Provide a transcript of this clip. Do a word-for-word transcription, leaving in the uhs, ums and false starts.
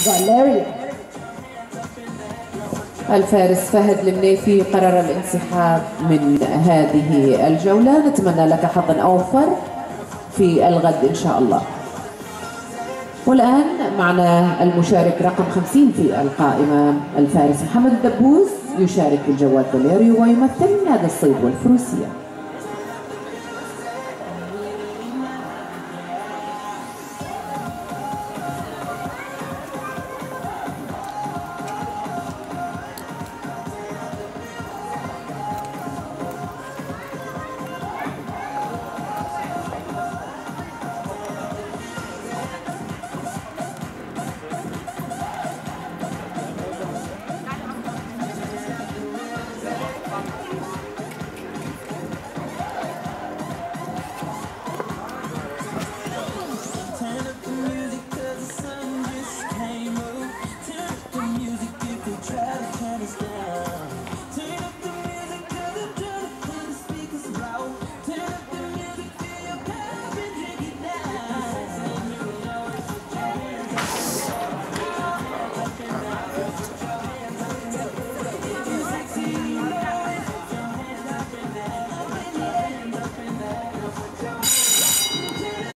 فاليريا. الفارس فهد المنيفي قرر الانسحاب من هذه الجولة. نتمنى لك حظا أوفر في الغد إن شاء الله. والآن معنا المشارك رقم خمسين في القائمة، الفارس محمد الدبوس، يشارك بالجواد فاليريو ويمثل نادي الصيد والفروسية.